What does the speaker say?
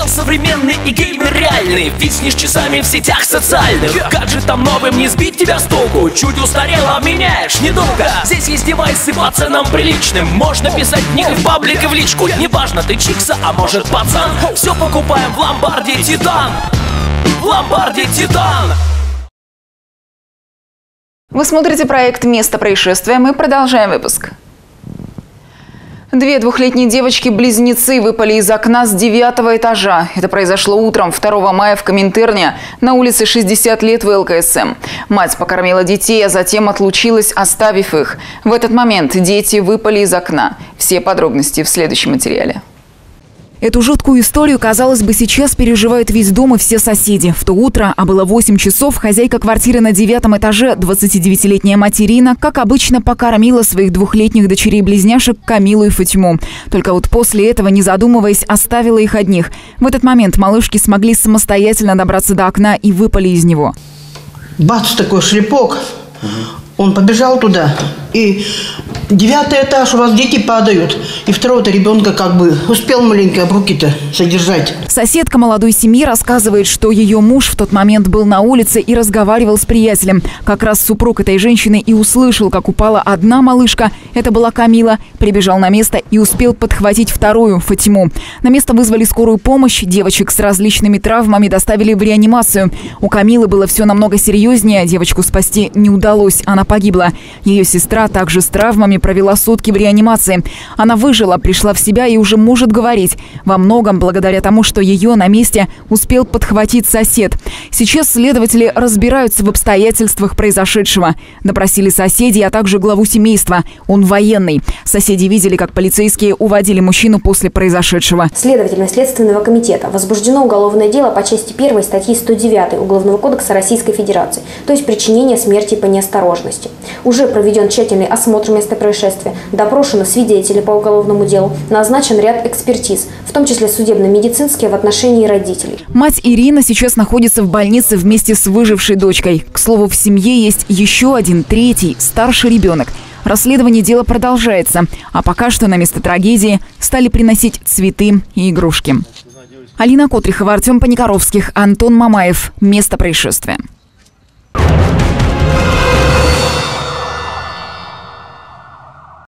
современный и геймер реальный. Виснешь часами в сетях социальных. Гаджетом новым не сбить тебя с толку. Чуть устарело, меняешь недолго. Здесь есть девайсы по ценам приличным. Можно писать книги в паблик и в личку. Неважно, ты чикса, а может пацан. Все покупаем в Ломбарде Титан. В Ломбарде Титан. Вы смотрите проект «Место происшествия». Мы продолжаем выпуск. Две двухлетние девочки-близнецы выпали из окна с 9-го этажа. Это произошло утром 2 мая в Коминтерне на улице 60 лет в ЛКСМ. Мать покормила детей, а затем отлучилась, оставив их. В этот момент дети выпали из окна. Все подробности в следующем материале. Эту жуткую историю, казалось бы, сейчас переживают весь дом и все соседи. В то утро, а было 8 часов, хозяйка квартиры на 9-м этаже, 29-летняя мать Ирина, как обычно, покормила своих двухлетних дочерей-близняшек Камилу и Фатиму. Только вот после этого, не задумываясь, оставила их одних. В этот момент малышки смогли самостоятельно добраться до окна и выпали из него. Бац, такой шлепок. Он побежал туда, и 9-й этаж, у вас дети падают. И второго-то ребенка как бы успел маленько об руки-то содержать. Соседка молодой семьи рассказывает, что ее муж в тот момент был на улице и разговаривал с приятелем. Как раз супруг этой женщины и услышал, как упала одна малышка, это была Камила, прибежал на место и успел подхватить вторую, Фатиму. На место вызвали скорую помощь, девочек с различными травмами доставили в реанимацию. У Камилы было все намного серьезнее, девочку спасти не удалось, она погибла. Ее сестра также с травмами провела сутки в реанимации. Она выжила, пришла в себя и уже может говорить. Во многом благодаря тому, что ее на месте успел подхватить сосед. Сейчас следователи разбираются в обстоятельствах произошедшего. Допросили соседей, а также главу семейства. Он военный. Соседи видели, как полицейские уводили мужчину после произошедшего. Следователями Следственного комитета возбуждено уголовное дело по части 1 статьи 109 Уголовного кодекса Российской Федерации, то есть причинение смерти по неосторожности. Уже проведен тщательный осмотр места происшествия, допрошены свидетели по уголовному делу, назначен ряд экспертиз, в том числе судебно-медицинские в отношении родителей. Мать Ирина сейчас находится в больнице вместе с выжившей дочкой. К слову, в семье есть еще один, третий, старший ребенок. Расследование дела продолжается, а пока что на место трагедии стали приносить цветы и игрушки. Алина Котрихова, Артем Паникоровских, Антон Мамаев. Место происшествия.